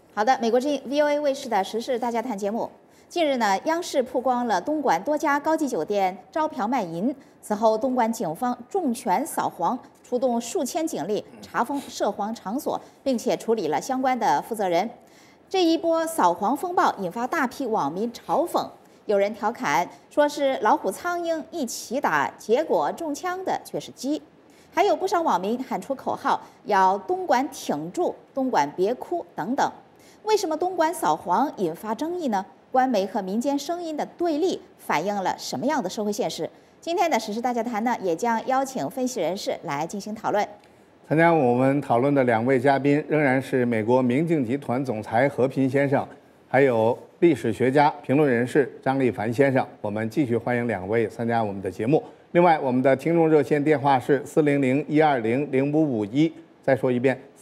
好的，美国之音 VOA 卫视的时事大家谈节目。近日呢，央视曝光了东莞多家高级酒店招嫖卖淫。此后，东莞警方重拳扫黄，出动数千警力查封涉黄场所，并且处理了相关的负责人。这一波扫黄风暴引发大批网民嘲讽，有人调侃说是老虎苍蝇一起打，结果中枪的却是鸡。还有不少网民喊出口号，要东莞挺住，东莞别哭等等。为什么东莞扫黄引发争议呢？官媒和民间声音的对立反映了什么样的社会现实？今天的时事大家谈呢，也将邀请分析人士来进行讨论。 参加我们讨论的两位嘉宾仍然是美国明镜集团总裁何平先生，还有历史学家、评论人士张立凡先生。我们继续欢迎两位参加我们的节目。另外，我们的听众热线电话是400-120-0551，再说一遍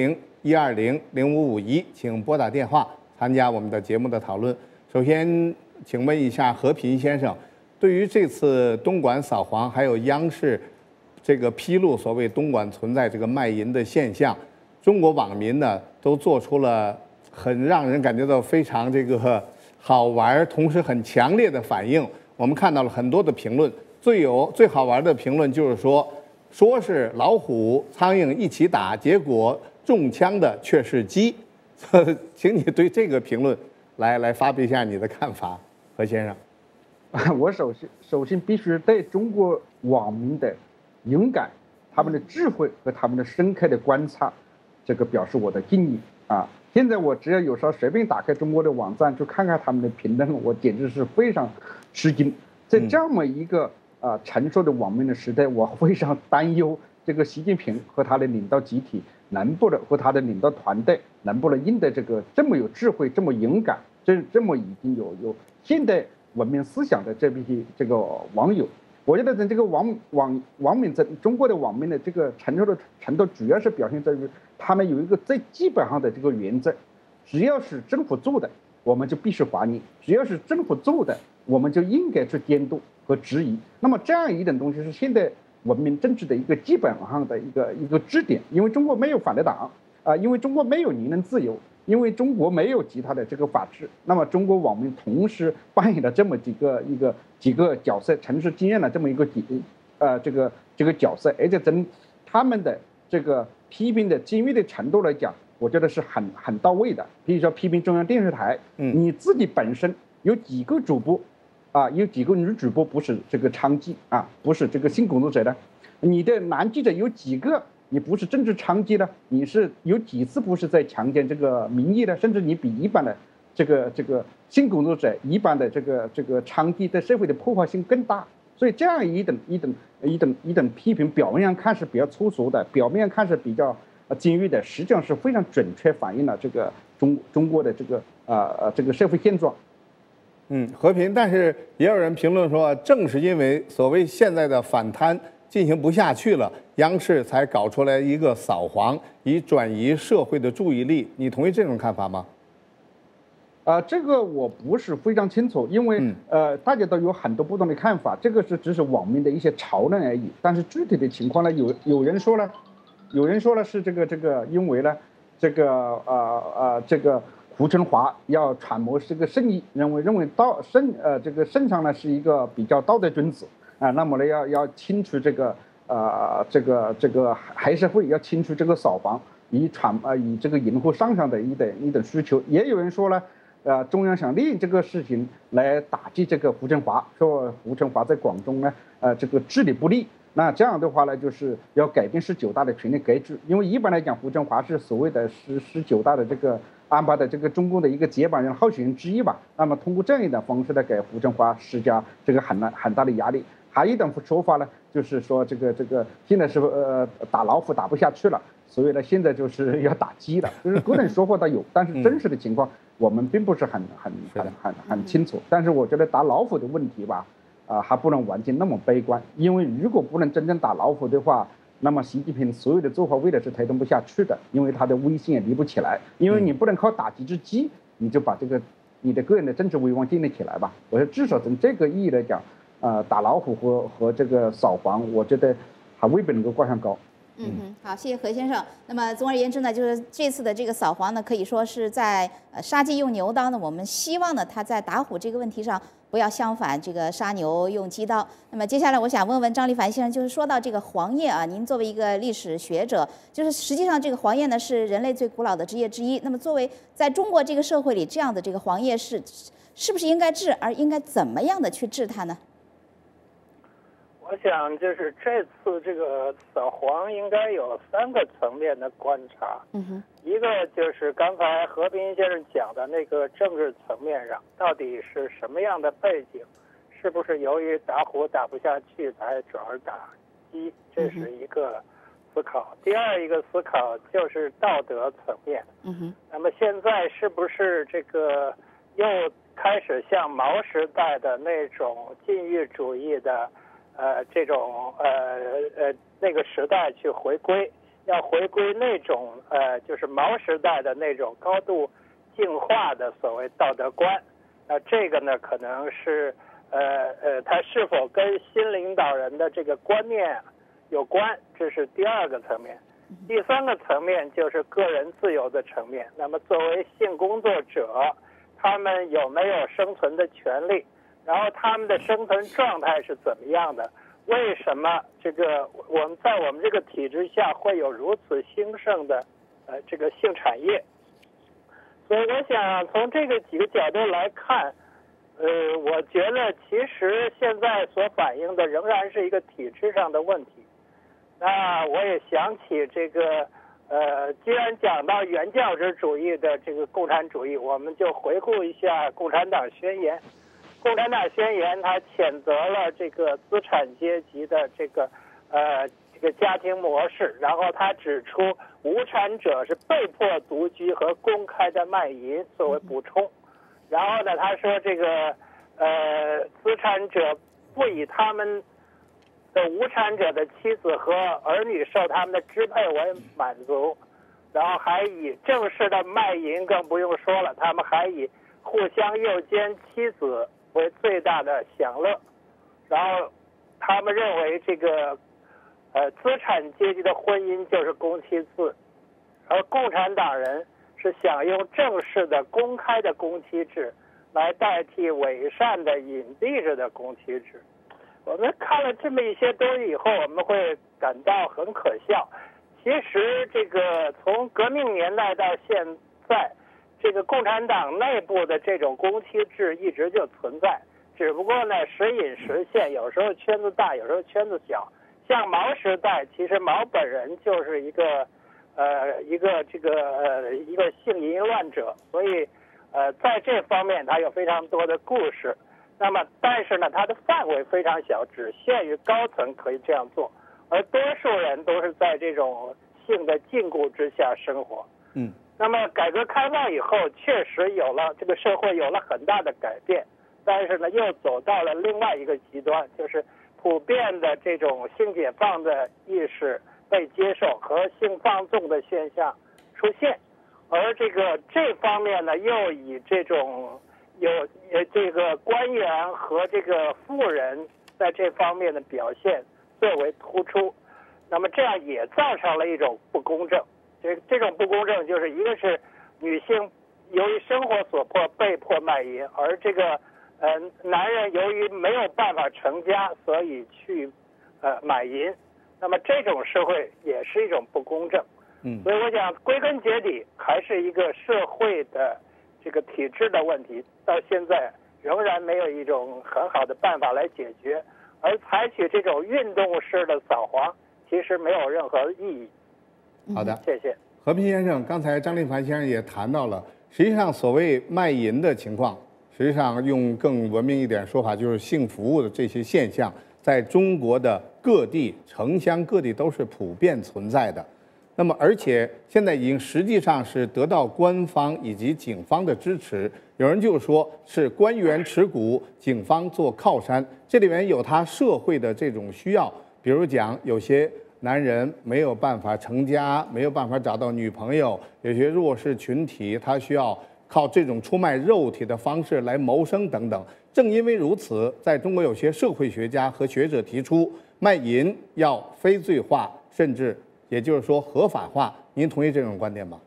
400-120-0551，请拨打电话参加我们的节目的讨论。首先，请问一下何平先生，对于这次东莞扫黄，还有央视这个披露所谓东莞存在这个卖淫的现象，中国网民呢都做出了很让人感觉到非常这个好玩，同时很强烈的反应。我们看到了很多的评论，最好玩的评论就是说是老虎苍蝇一起打，结果中枪的却是鸡。请你对这个评论来发表一下你的看法，何先生。 我首先必须对中国网民的勇敢、他们的智慧和他们的深刻的观察，这个表示我的敬意啊！现在我只要有时候随便打开中国的网站，就看看他们的评论，我简直是非常吃惊。在这么一个成熟的网民的时代，我非常担忧这个习近平和他的领导集体能不能和他的领导团队能不能应对这个这么有智慧、这么勇敢、这么已经有现代文明思想的这批这个网友。我觉得这个网民在中国的网民的这个成熟的程度，主要是表现在于他们有一个最基本上的这个原则：只要是政府做的，我们就必须还你；只要是政府做的，我们就应该去监督和质疑。那么这样一种东西是现代文明政治的一个基本上的一个支点。因为中国没有反对党因为中国没有言论自由，因为中国没有其他的这个法治，那么中国网民同时扮演了这么几个角色，城市经验了这么一个这个角色，而且从他们的这个批评的精密的程度来讲，我觉得是很到位的。比如说批评中央电视台，你自己本身有几个主播有几个女主播不是这个娼妓不是这个性工作者的，你的男记者有几个你不是政治娼妓的，你是有几次不是在强奸这个民意的，甚至你比一般的这个性工作者、一般的这个娼妓对社会的破坏性更大。所以这样一等批评，表面上看是比较粗俗的，表面上看是比较精锐的，实际上是非常准确反映了这个中国的这个社会现状。 和平，但是也有人评论说，正是因为所谓现在的反贪进行不下去了，央视才搞出来一个扫黄，以转移社会的注意力。你同意这种看法吗？ 这个我不是非常清楚，因为大家都有很多不同的看法，这个只是网民的一些讨论而已。但是具体的情况呢，有人说了是这个因为呢这个胡春华要揣摩这个圣意，认为圣上呢是一个比较道德君子那么呢要清除这个黑社会，要清除这个扫黄，以这个迎合上的一等需求。也有人说呢，中央想利用这个事情来打击这个胡春华，说胡春华在广东呢这个治理不力。那这样的话呢，就是要改变19大的权力格局，因为一般来讲，胡春华是所谓的19大的这个安排的这个中共的一个接班人候选人之一吧。那么通过这样一种方式呢，给胡春华施加这个很大的压力。还有一种说法呢，就是说这个现在是打老虎打不下去了，所以呢现在就是要打鸡了，就是各种说法都有，但是真实的情况我们并不是很清楚。但是我觉得打老虎的问题吧。还不能完全那么悲观，因为如果不能真正打老虎的话，那么习近平所有的做法未来是推动不下去的，因为他的威信也立不起来，因为你不能靠打几只鸡，你就把你的个人的政治威望建立起来吧。我说至少从这个意义来讲，打老虎和这个扫黄，我觉得还未必能够挂上钩。 好，谢谢何先生。那么总而言之呢，就是这次的这个扫黄呢，可以说是在杀鸡用牛刀呢，我们希望呢，他在打虎这个问题上不要相反这个杀牛用鸡刀。那么接下来我想问问张立凡先生，就是说到这个黄业啊，您作为一个历史学者，就是实际上这个黄业呢是人类最古老的职业之一。那么作为在中国这个社会里，这样的这个黄业是不是应该治，而应该怎么样的去治它呢？ 我想，就是这次这个扫黄应该有3个层面的观察。一个就是刚才和平先生讲的那个政治层面上，到底是什么样的背景，是不是由于打虎打不下去才转而打鸡，这是一个思考。第二一个思考就是道德层面。那么现在是不是这个又开始像毛时代的那种禁欲主义的？这种那个时代去回归，要回归那种就是毛时代的那种高度进化的所谓道德观。这个呢可能是它是否跟新领导人的这个观念有关，这是第2个层面。第3个层面就是个人自由的层面。那么作为性工作者，他们有没有生存的权利？然后他们的生存状态是怎么样的？为什么这个我们在我们这个体制下会有如此兴盛的这个性产业？所以我想从这个几个角度来看，我觉得其实现在所反映的仍然是一个体制上的问题。那我也想起这个既然讲到原教旨主义的这个共产主义，我们就回顾一下共产党宣言。共产党宣言它谴责了这个资产阶级的这个家庭模式，然后他指出无产者是被迫独居和公开的卖淫作为补充。然后呢，他说这个资产者不以他们的无产者的妻子和儿女受他们的支配为满足，然后还以正式的卖淫更不用说了，他们还以互相诱奸妻子为最大的享乐。然后他们认为这个资产阶级的婚姻就是公妻制，而共产党人是想用正式的公开的公妻制来代替伪善的隐蔽着的公妻制。我们看了这么一些东西以后，我们会感到很可笑。其实这个从革命年代到现在，这个共产党内部的这种公妻制一直就存在，只不过呢时隐时现，有时候圈子大，有时候圈子小。像毛时代，其实毛本人就是一个性淫乱者，所以在这方面他有非常多的故事。那么但是呢，它的范围非常小，只限于高层可以这样做，而多数人都是在这种性的禁锢之下生活。那么改革开放以后，确实有了这个社会有了很大的改变，但是呢，又走到了另外一个极端，就是普遍的这种性解放的意识被接受和性放纵的现象出现，而这方面呢，又以这种有这个官员和这个富人在这方面的表现最为突出，那么这样也造成了一种不公正。这种不公正就是一个是女性由于生活所迫被迫卖淫，而这个男人由于没有办法成家，所以去买淫，那么这种社会也是一种不公正。所以我想归根结底还是一个社会的这个体制的问题，到现在仍然没有一种很好的办法来解决，而采取这种运动式的扫黄其实没有任何意义。 好的， 谢谢。 和平先生，刚才张立凡先生也谈到了，实际上所谓卖淫的情况，实际上用更文明一点说法，就是性服务的这些现象，在中国的各地、城乡各地都是普遍存在的。那么，而且现在已经实际上是得到官方以及警方的支持。有人就说是官员持股，警方做靠山，这里面有他社会的这种需要，比如讲有些男人没有办法成家，没有办法找到女朋友，有些弱势群体他需要靠这种出卖肉体的方式来谋生等等。正因为如此，在中国有些社会学家和学者提出，卖淫要非罪化，甚至也就是说合法化。您同意这种观点吗？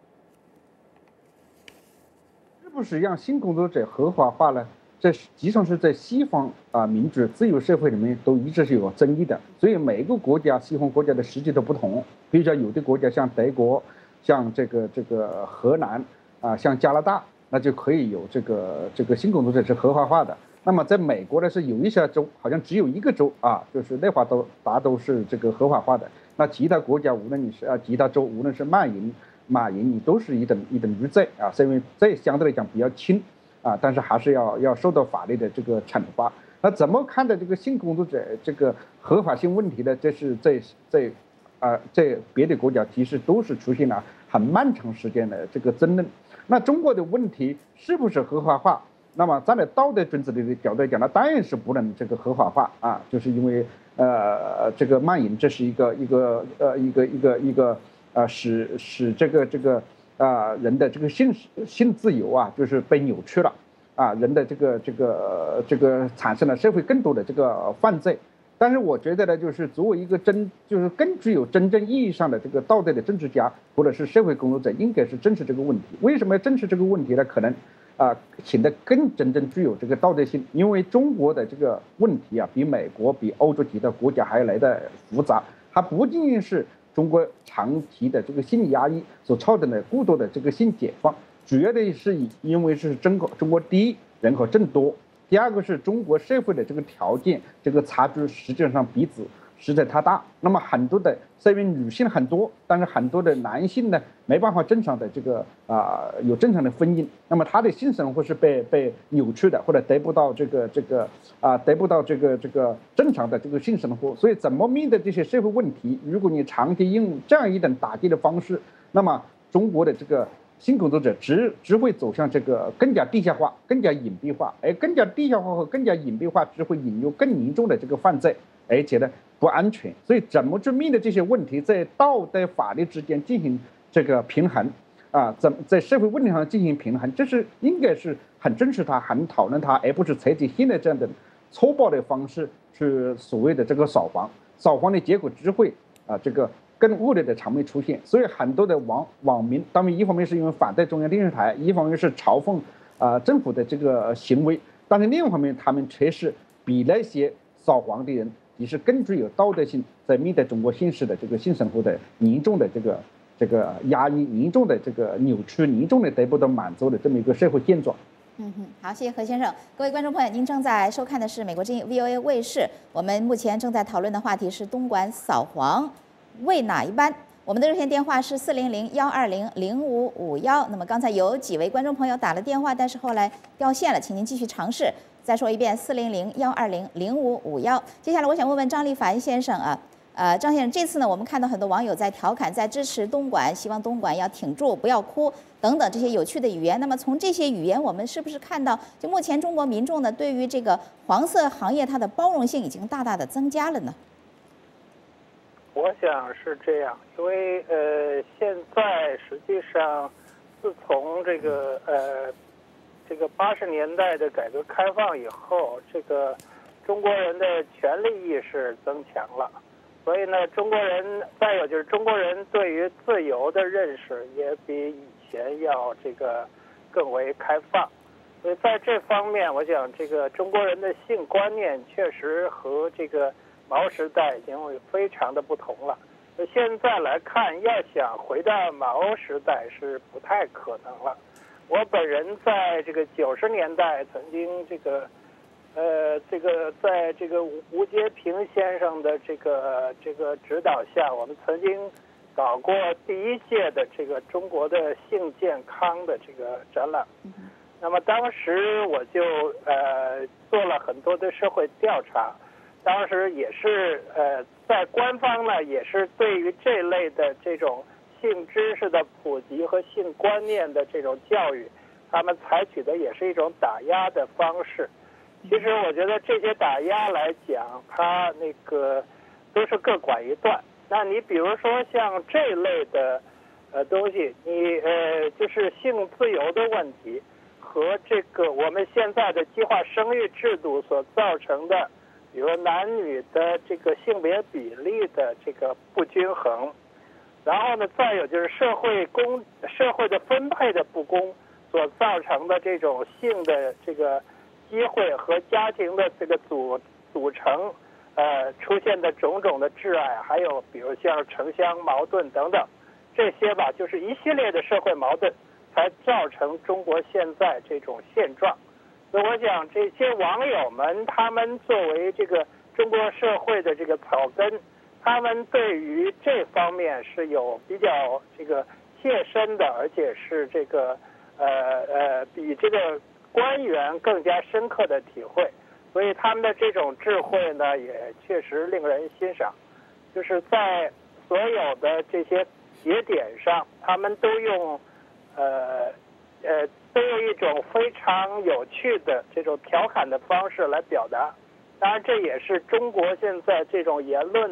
是不是让性工作者合法化呢？这实际上是在西方民主自由社会里面都一直是有争议的。所以每个国家西方国家的实际都不同。比如说有的国家像德国，像这个荷兰像加拿大，那就可以有这个性工作者是合法化的。那么在美国呢，是有一些州，好像只有一个州就是内华达都是这个合法化的。那其他国家无论你是其他州，无论是马云，你都是一等余罪是因为这相对来讲比较轻但是还是要受到法律的这个惩罚。那怎么看待这个性工作者这个合法性问题呢？这是在别的国家其实都是出现了很漫长时间的这个争论。那中国的问题是不是合法化？那么站在道德准则的角度来讲，那当然是不能这个合法化就是因为这个卖淫这是一个使这个人的这个性自由就是被扭曲了人的这个产生了社会更多的这个犯罪。但是我觉得呢，就是作为一个就是更具有真正意义上的这个道德的政治家或者是社会工作者，应该是正视这个问题。为什么要正视这个问题呢？可能显得更真正具有这个道德性，因为中国的这个问题比美国、比欧洲其他国家还要来的复杂。它不仅仅是中国长期的这个性压抑所造成的过多的这个性解放，主要的是因为是中国第一人口增多，第二个是中国社会的这个条件这个差距实际上彼此实在太大。那么很多的虽然女性很多，但是很多的男性呢没办法正常的这个有正常的婚姻，那么他的性生活是被扭曲的，或者得不到这个正常的这个性生活。所以怎么面对这些社会问题，如果你长期用这样一种打击的方式，那么中国的这个性工作者只会走向这个更加地下化、更加隐蔽化，而更加地下化和更加隐蔽化只会引入更严重的这个犯罪，而且呢不安全。所以怎么去面对这些问题，在道德法律之间进行这个平衡在社会问题上进行平衡，这是应该是很正视它、很讨论它，而不是采取现在这样的粗暴的方式去所谓的这个扫黄的结果只会这个更恶劣的场面出现。所以很多的网民，当然一方面是因为反对中央电视台，一方面是嘲讽政府的这个行为，但是另一方面他们却是比那些扫黄的人也是更具有道德性，在面对中国现实的这个性生活的严重的这个压抑、严重的这个扭曲、严重的得不到满足的这么一个社会现状。 好，谢谢何先生。各位观众朋友，您正在收看的是美国之音 VOA 卫视。我们目前正在讨论的话题是东莞扫黄为哪一班？我们的热线电话是400-120-0551。那么刚才有几位观众朋友打了电话，但是后来掉线了，请您继续尝试。再说一遍，400-120-0551。接下来我想问问张立凡先生张先生，这次呢，我们看到很多网友在调侃，在支持东莞，希望东莞要挺住，不要哭等等这些有趣的语言。那么从这些语言，我们是不是看到，就目前中国民众呢，对于这个黄色行业它的包容性已经大大的增加了呢？ 我想是这样，因为现在实际上，自从这个80年代的改革开放以后，这个中国人的权利意识增强了。所以呢，中国人再有就是中国人对于自由的认识也比以前要这个更为开放，所以在这方面，我想这个中国人的性观念确实和这个毛时代已经非常的不同了。现在来看，要想回到毛时代是不太可能了。我本人在这个90年代曾经在这个吴阶平先生的这个指导下，我们曾经搞过第一届的这个中国的性健康的这个展览。那么当时我就做了很多的社会调查，当时也是在官方呢也是对于这类的这种性知识的普及和性观念的这种教育，他们采取的也是一种打压的方式。其实我觉得这些打压来讲，它那个都是各管一段。那你比如说像这类的东西，你就是性自由的问题和这个我们现在的计划生育制度所造成的，比如男女的这个性别比例的这个不均衡， 然后呢，再有就是社会的分配的不公所造成的这种性的这个机会和家庭的这个组成，出现的种种的挚爱，还有比如像城乡矛盾等等，这些吧，就是一系列的社会矛盾，才造成中国现在这种现状。所以我想，这些网友们，他们作为这个中国社会的这个草根，他们对于这方面是有比较这个切身的，而且是这个比这个官员更加深刻的体会。所以他们的这种智慧呢，也确实令人欣赏。就是在所有的这些节点上，他们都用一种非常有趣的这种调侃的方式来表达。当然，这也是中国现在这种言论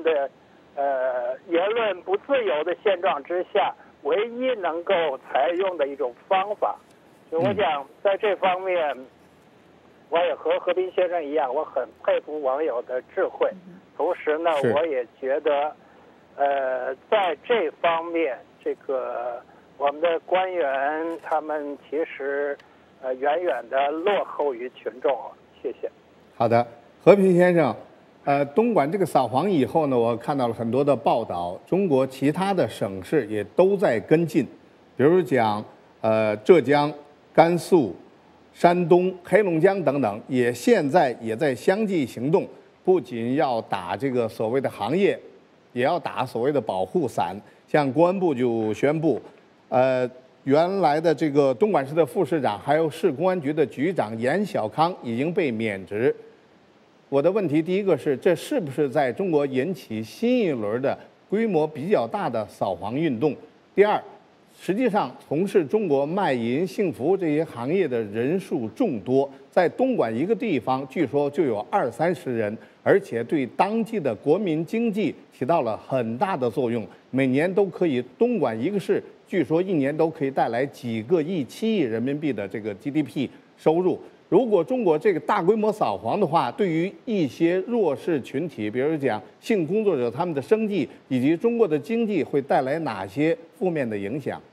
不自由的现状之下，唯一能够采用的一种方法。所以我想在这方面，我也和和平先生一样，我很佩服网友的智慧。同时呢，我也觉得，在这方面，这个我们的官员他们其实远远的落后于群众。谢谢。 好的，和平先生，东莞这个扫黄以后呢，我看到了很多的报道，中国其他的省市也都在跟进，比如讲浙江、甘肃、山东、黑龙江等等，现在也在相继行动，不仅要打这个所谓的行业，也要打所谓的保护伞。像公安部就宣布，原来的这个东莞市的副市长，还有市公安局的局长严小康已经被免职。我的问题第一个是，这是不是在中国引起新一轮的规模比较大的扫黄运动？第二，实际上从事中国卖淫、性服务这些行业的人数众多，在东莞一个地方，据说就有20-30人，而且对当地的国民经济起到了很大的作用。每年都可以，东莞一个市，据说一年都可以带来几个亿、7亿人民币的这个 GDP 收入。如果中国这个大规模扫黄的话，对于一些弱势群体，比如讲性工作者，他们的生计以及中国的经济会带来哪些负面的影响？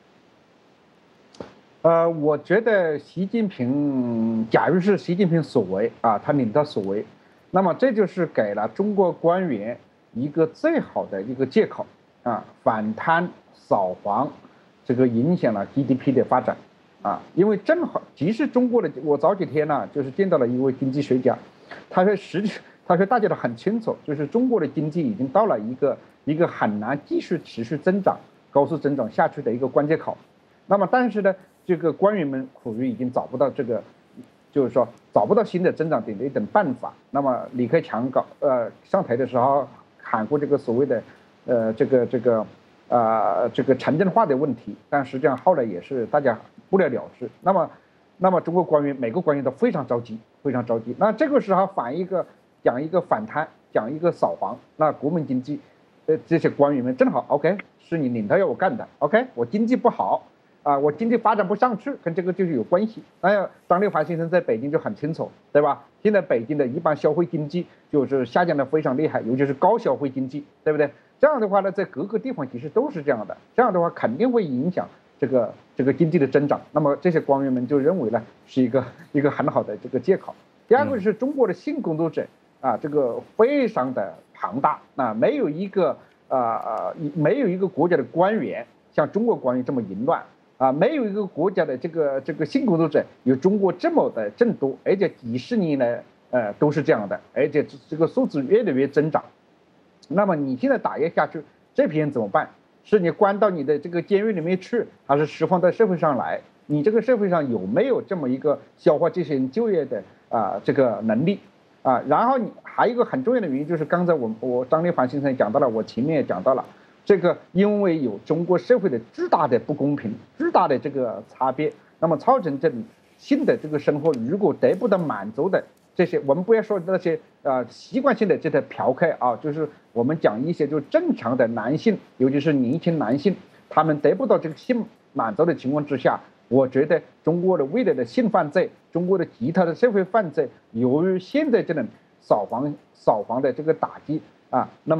我觉得习近平，假如是习近平所为啊，他领导所为，那么这就是给了中国官员一个最好的一个借口啊，反贪扫黄，这个影响了 GDP 的发展啊，因为正好，即使中国的，我早几天呢，就是见到了一位经济学家，他说大家都很清楚，就是中国的经济已经到了一个很难继续持续增长、高速增长下去的一个关键口。那么，但是呢，这个官员们苦于已经找不到这个，就是说找不到新的增长点的一种办法。那么李克强上台的时候喊过这个所谓的这个城镇化的问题，但实际上后来也是大家不了了之。那么中国官员每个官员都非常着急，非常着急。那这个时候讲一个反贪，讲一个扫黄，那国民经济，这些官员们正好 OK， 是你领导要我干的 OK， 我经济不好。我经济发展不上去，跟这个就是有关系。张立凡先生在北京就很清楚，对吧？现在北京的一般消费经济就是下降的非常厉害，尤其是高消费经济，对不对？这样的话呢，在各个地方其实都是这样的。这样的话肯定会影响这个经济的增长。那么这些官员们就认为呢，是一个很好的这个借口。第二个是中国的性工作者这个非常的庞大，没有一个国家的官员像中国官员这么淫乱。没有一个国家的这个性工作者有中国这么的众多，而且几十年来都是这样的，而且这个数字越来越增长。那么你现在打压下去，这批人怎么办？是你关到你的这个监狱里面去，还是释放到社会上来？你这个社会上有没有这么一个消化这些人就业的这个能力然后你还有一个很重要的原因就是刚才我张立凡先生讲到了，我前面也讲到了。这个因为有中国社会的巨大的不公平、巨大的这个差别，那么造成这种性的这个生活如果得不到满足的这些，我们不要说那些习惯性的这些嫖客就是我们讲一些就正常的男性，尤其是年轻男性，他们得不到这个性满足的情况之下，我觉得中国的未来的性犯罪、中国的其他的社会犯罪，由于现在这种扫黄的这个打击那么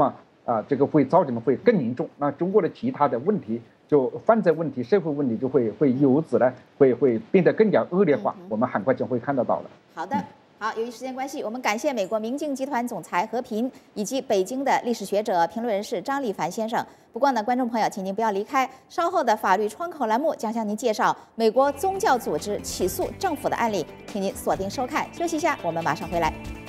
这个会造成的会更严重。那中国的其他的问题，就犯罪问题、社会问题就会由此呢会变得更加恶劣化。我们很快就会看得到了。 好的。好，由于时间关系，我们感谢美国明镜集团总裁何平以及北京的历史学者、评论人士张立凡先生。不过呢，观众朋友，请您不要离开，稍后的法律窗口栏目将向您介绍美国宗教组织起诉政府的案例，请您锁定收看。休息一下，我们马上回来。